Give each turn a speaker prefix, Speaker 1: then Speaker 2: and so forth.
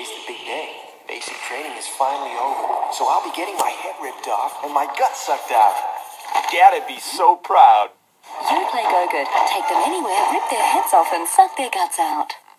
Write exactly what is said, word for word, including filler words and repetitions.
Speaker 1: today's the big day. Basic training is finally over, so I'll be getting my head ripped off and my guts sucked out. Dad'd be so proud.
Speaker 2: Yoplait Go-Good. Take them anywhere, rip their heads off and suck their guts out.